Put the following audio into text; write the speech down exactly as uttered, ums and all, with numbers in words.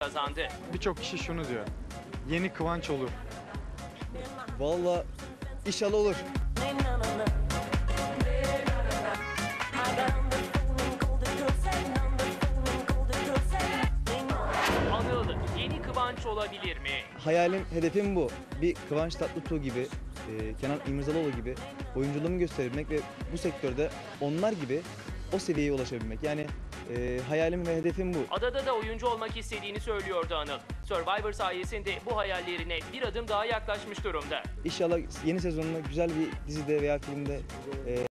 kazandı. Birçok kişi şunu diyor. Yeni Kıvanç olur. Vallahi inşallah olur. Anıl yeni Kıvanç olabilir mi? Hayalim, hedefim bu. Bir Kıvanç Tatlıtuğ gibi, e, Kenan İmirzalıoğlu gibi oyunculuğumu gösterebilmek ve bu sektörde onlar gibi o seviyeye ulaşabilmek. Yani e, hayalim ve hedefim bu. Adada da oyuncu olmak istediğini söylüyordu Anıl. Survivor sayesinde bu hayallerine bir adım daha yaklaşmış durumda. İnşallah yeni sezonunda güzel bir dizide veya filmde e,